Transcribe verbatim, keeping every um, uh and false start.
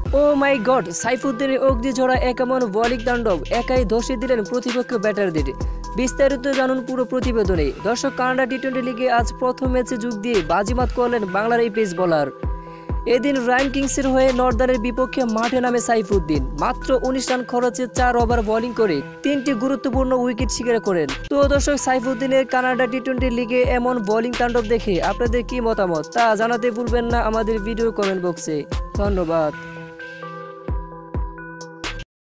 ও মাই god, সাইফুদ্দিনের অগ্নিঝরা এক এমন bowling তাণ্ডব, একাই ধসে দিলেন প্রতিপক্ষ ব্যাটারদের। বিস্তারিত জানুন পুরো প্রতিবেদনে। দর্শক, কানাডা টি টোয়েন্টি লিগে আজ প্রথম ম্যাচে যোগ দিয়ে বাজিমাত করলেন বাংলার এই পেস বোলার। এদিন রায়ান কিংসের হয়ে নর্দানের বিপক্ষে মাঠে নামে সাইফুদ্দিন। মাত্র উনিশ রান খরচে চার ওভার বোলিং করে তিনটি গুরুত্বপূর্ণ উইকেট শিকার করেন। তো দর্শক, সাইফুদ্দিনের কানাডা টি টোয়েন্টি লিগে এমন বোলিং তাণ্ডব দেখে আপনাদের কি মতামত তা জানাতে ভুলবেন না আমাদের ভিডিও কমেন্ট বক্সে। ধন্যবাদ।